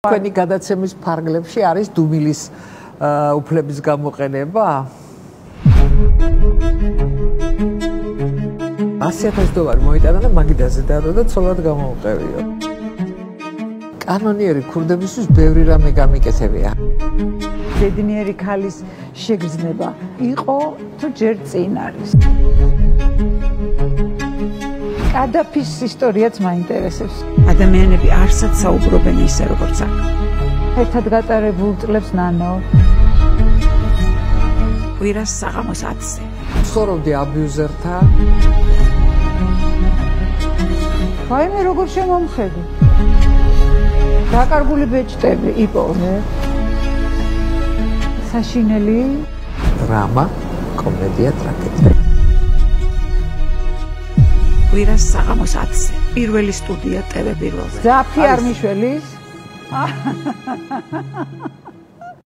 Თქვენი გადაცემის ფარგლებში არის დუმილის უფლების გამოყენება. 100,000 დოლარი მოიტანა და მაგიდაზე დადო და ცოლად გამოვყევიო. კანონიერი ქურდებისთვის ბევრი რამე გამიკეთებია. ბედნიერი ქალის შეგრძნება იყო თუ ჯერ წინ არის. კადაფის ისტორიაც მაინტერესებს. ადამიანები არსად საუბრობენ ისე როგორც აქ. ერთად გატარებულ წლებს ნანო. კვირას საღამოს 10-ზე. ცხოვრობდი აბიუზერთან. ვაიმე როგორ შემომხედი. დაკარგული ბეჭდები იყო. საშინელი დრამა, კომედია, ტრაგედია. კვირას საღამოს 10-ზე. პირველი სტუდია ტელე პირველზე. ძაფი არ მიშველის?